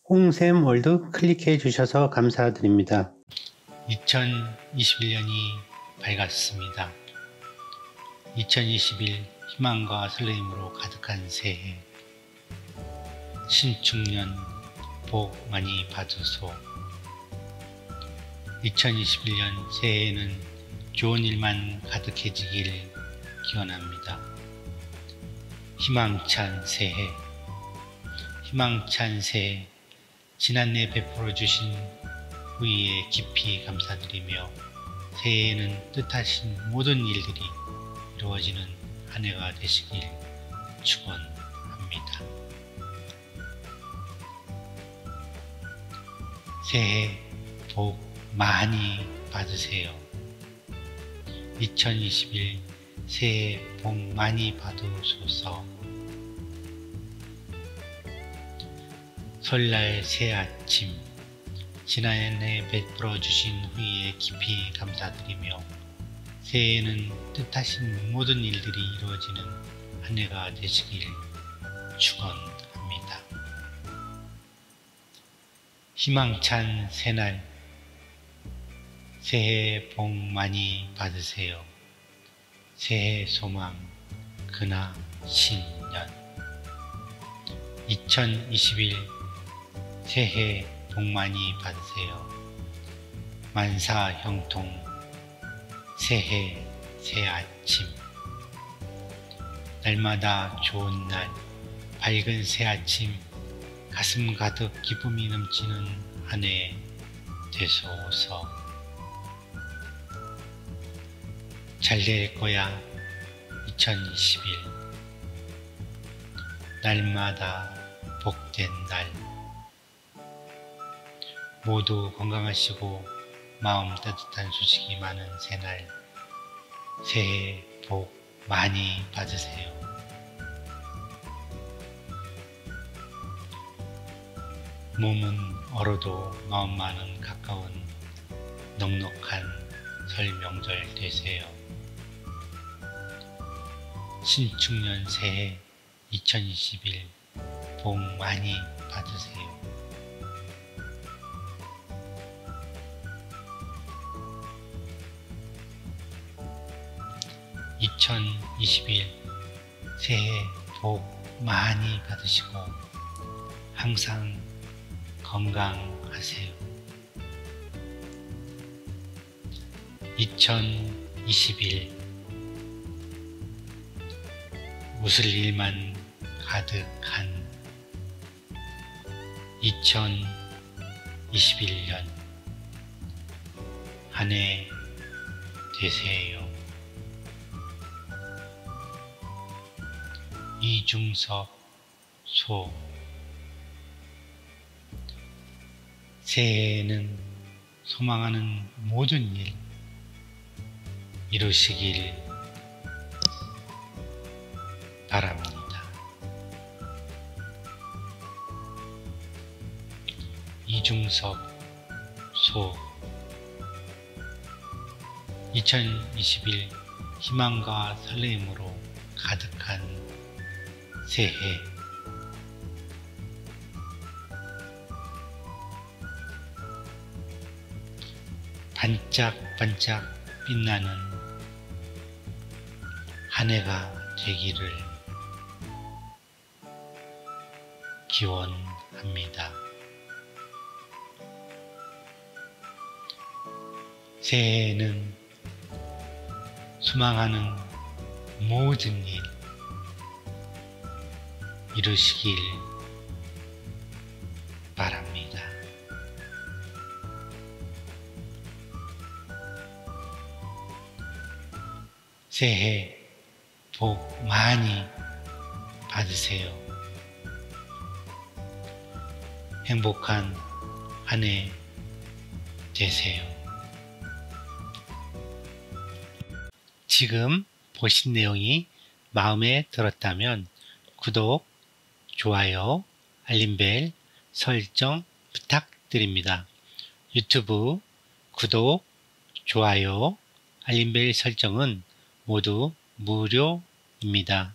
홍샘월드 클릭해 주셔서 감사드립니다. 2021년이 밝았습니다. 2021 희망과 설렘으로 가득한 새해, 신축년 복 많이 받으소. 2021년 새해에는 좋은 일만 가득해지길 기원합니다. 희망찬 새해, 희망찬 새해, 지난해 베풀어 주신 후의에 깊이 감사드리며 새해에는 뜻하신 모든 일들이 이루어지는 한 해가 되시길 축원합니다. 새해 복 많이 받으세요. 2021 새해 복 많이 받으소서. 설날 새 아침, 지난해 베풀어 주신 후에 깊이 감사드리며 새해에는 뜻하신 모든 일들이 이루어지는 한 해가 되시길 축원합니다. 희망찬 새날, 새해 복 많이 받으세요. 새해 소망, 근하 신년. 2021 새해 복 많이 받으세요. 만사 형통, 새해 새 아침. 날마다 좋은 날, 밝은 새 아침, 가슴 가득 기쁨이 넘치는 한 해 되소서. 잘 될 거야 2021. 날마다 복된 날. 모두 건강하시고 마음 따뜻한 소식이 많은 새날, 새해 복 많이 받으세요. 몸은 얼어도 마음만은 가까운 넉넉한 설 명절 되세요. 신축년 새해 2021 복 많이 받으세요. (2021) 새해 복 많이 받으시고 항상 건강하세요. 2021 웃을 일만 가득한 2021년 한 해 되세요. 이중섭 소. 새해에는 소망하는 모든 일 이루시길 바랍니다. 이중섭 소. 2021 희망과 설렘으로 가득한 새해, 반짝반짝 빛나는 한 해가 되기를 기원합니다. 새해에는 소망하는 모든 일 이루시길 바랍니다. 새해 복 많이 받으세요. 행복한 한 해 되세요. 지금 보신 내용이 마음에 들었다면 구독, 좋아요, 알림벨 설정 부탁드립니다. 유튜브 구독, 좋아요, 알림벨 설정은 모두 무료입니다.